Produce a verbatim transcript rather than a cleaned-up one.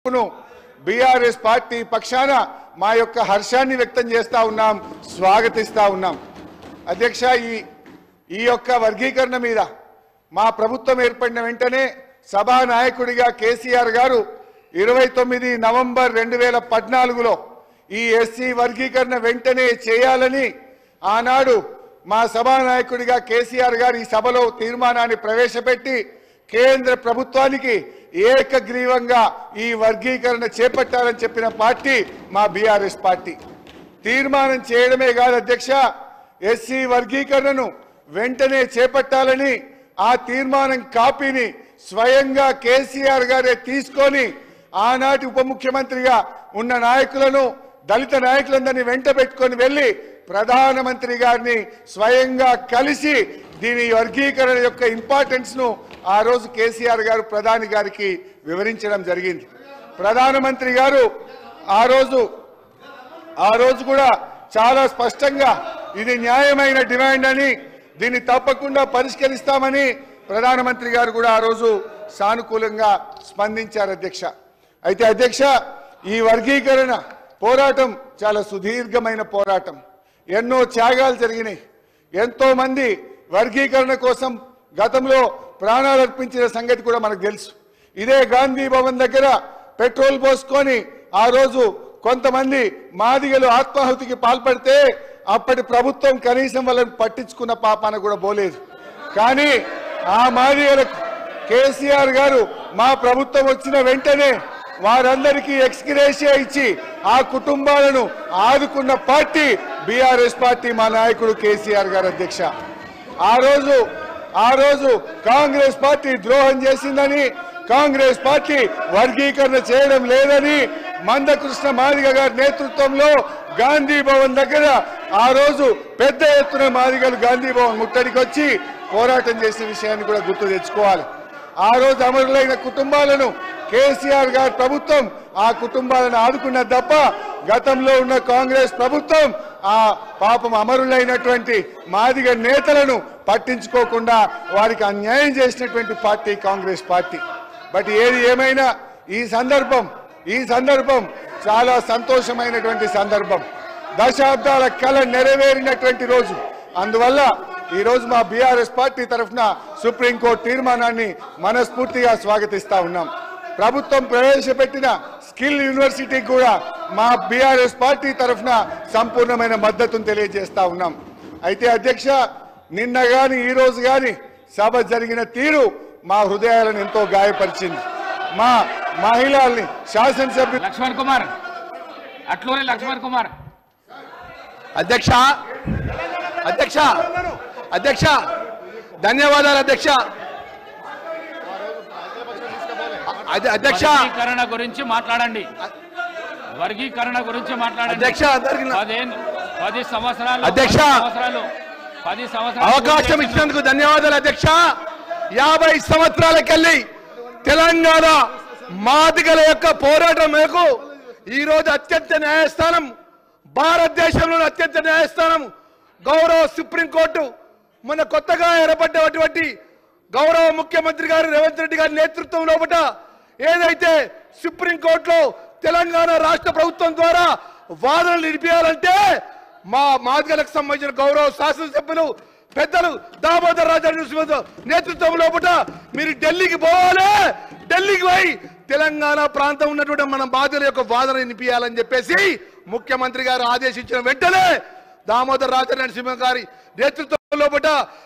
BRS party పక్షాన మా యొక్క హర్షాన్ని వ్యక్తం చేస్తా ఉన్నాం, స్వాగతిస్తా ఉన్నాం. అధ్యక్ష, ఈ ఈ యొక్క వర్గీకరణ మీద మా ప్రభుత్వం ఏర్పడిన వెంటనే సభా నాయకుడిగా కేసీఆర్ గారు ఇరవై తొమ్మిది నవంబర్ రెండు వేల పద్నాలుగులో ఈ ఎస్సీ వర్గీకరణ వెంటనే చేయాలని ఆనాడు మా సభా నాయకుడిగా కేసీఆర్ గారు ఈ సభలో తీర్మానాన్ని ప్రవేశపెట్టి కేంద్ర ప్రభుత్వానికి ఏకగ్రీవంగా ఈ వర్గీకరణ చేపట్టాలని చెప్పిన పార్టీ మా బీఆర్ఎస్ పార్టీ. తీర్మానం చేయడమే కాదు అధ్యక్ష, ఎస్సీ వర్గీకరణను వెంటనే చేపట్టాలని ఆ తీర్మానం కాపీని స్వయంగా కేసీఆర్ గారే తీసుకొని ఆనాటి ఉప ముఖ్యమంత్రిగా ఉన్న నాయకులను దళిత నాయకులందరినీ వెంట పెట్టుకొని వెళ్ళి ప్రధానమంత్రి గారిని స్వయంగా కలిసి దీని వర్గీకరణ యొక్క ఇంపార్టెన్స్ ను ఆ రోజు కేసీఆర్ గారు ప్రధాని గారికి వివరించడం జరిగింది. ప్రధానమంత్రి గారు ఆ రోజు ఆ రోజు కూడా చాలా స్పష్టంగా ఇది న్యాయమైన డిమాండ్ అని, దీన్ని తప్పకుండా పరిష్కరిస్తామని ప్రధానమంత్రి గారు కూడా ఆ రోజు సానుకూలంగా స్పందించారు అధ్యక్ష. అయితే అధ్యక్ష, ఈ వర్గీకరణ పోరాటం చాలా సుదీర్ఘమైన పోరాటం. ఎన్నో త్యాగాలు జరిగినాయి. ఎంతో మంది వర్గీకరణ కోసం గతంలో ప్రాణాలు అర్పించిన సంగతి కూడా మనకు తెలుసు. ఇదే గాంధీ భవన్ దగ్గర పెట్రోల్ పోసుకొని ఆ రోజు కొంతమంది మాదిగలు ఆత్మాహుతికి పాల్పడితే అప్పటి ప్రభుత్వం కనీసం వాళ్ళని పట్టించుకున్న పాపాన కూడా పోలేదు. కానీ ఆ మాదిగలకు కేసీఆర్ గారు మా ప్రభుత్వం వచ్చిన వెంటనే వారందరికీ ఎక్స్గ్రేషియా ఇచ్చి ఆ కుటుంబాలను ఆదుకున్న పార్టీ బీఆర్ఎస్ పార్టీ, మా నాయకుడు కేసీఆర్ గారు అధ్యక్ష. ఆ రోజు ఆ రోజు కాంగ్రెస్ పార్టీ ద్రోహం చేసిందని, కాంగ్రెస్ పార్టీ వర్గీకరణ చేయడం లేదని మందకృష్ణ మాదిగ గారి నేతృత్వంలో గాంధీ భవన్ దగ్గర ఆ రోజు పెద్ద ఎత్తున మాదిగలు గాంధీ భవన్ ముట్టడికి వచ్చి పోరాటం చేసే విషయాన్ని కూడా గుర్తు తెచ్చుకోవాలి. ఆ రోజు అమరులైన కుటుంబాలను కేసీఆర్ గారి ప్రభుత్వం ఆ కుటుంబాలను ఆదుకున్న తప్ప గతంలో ఉన్న కాంగ్రెస్ ప్రభుత్వం ఆ పాపం అమరులైనటువంటి మాదిగ నేతలను పట్టించుకోకుండా వారికి అన్యాయం చేసినటువంటి పార్టీ కాంగ్రెస్ పార్టీ. బట్ ఏది ఏమైనా ఈ సందర్భం ఈ సందర్భం చాలా సంతోషమైనటువంటి సందర్భం. దశాబ్దాల కళ నెరవేరినటువంటి రోజు. అందువల్ల ఈ రోజు మా బీఆర్ఎస్ పార్టీ తరఫున సుప్రీంకోర్టు తీర్మానాన్ని మనస్ఫూర్తిగా స్వాగతిస్తా ఉన్నాం. ప్రభుత్వం ప్రవేశపెట్టిన స్కిల్ యూనివర్సిటీకి కూడా మా బీఆర్ఎస్ పార్టీ తరఫున సంపూర్ణమైన మద్దతును తెలియజేస్తా ఉన్నాం. అయితే అధ్యక్ష, నిన్న గాని ఈ రోజు గాని సభ జరిగిన తీరు మా హృదయాలను ఎంతో గాయపరిచింది. మా మహిళల్ని శాసనసభ్యులు లక్ష్మణ్ కుమార్ అట్లూరి లక్ష్మణ్ కుమార్ అధ్యక్ష అధ్యక్ష అధ్యక్ష ధన్యవాదాలు అధ్యక్ష. అధ్యక్ష వర్గీకరణ గురించి మాట్లాడండి వర్గీకరణ గురించి మాట్లాడండి అధ్యక్ష. పది సంవత్సరాలు అధ్యక్ష సంవత్సరాలు పది సంవత్సరాలు అవకాశం ఇచ్చినందుకు ధన్యవాదాలు అధ్యక్ష. యాభై సంవత్సరాలకెళ్ళి తెలంగాణ మాదిగల యొక్క పోరాటం మేరకు ఈ రోజు అత్యంత న్యాయస్థానం, భారతదేశంలోని అత్యంత న్యాయస్థానం గౌరవ సుప్రీంకోర్టు మన కొత్తగా ఏర్పడ్డటువంటి గౌరవ ముఖ్యమంత్రి గారు రేవంత్ రెడ్డి గారి నేతృత్వం లోపల ఏదైతే సుప్రీంకోర్టులో తెలంగాణ రాష్ట్ర ప్రభుత్వం ద్వారా వాదనలు నిలిపేయాలంటే మా మాదిగలకు సంబంధించిన గౌరవ శాసనసభ్యులు పెద్దలు దామోదర్ రాజా నేతృత్వం లోపల మీరు ఢిల్లీకి పోవాలి, ఢిల్లీకి పోయి తెలంగాణ ప్రాంతం ఉన్నటువంటి మన బాధ్యుల యొక్క వాదన వినిపించాలని చెప్పేసి ముఖ్యమంత్రి గారు ఆదేశించిన వెంటనే దామోదర్ రాజా నరసింహ గారి నేతృత్వం లోపల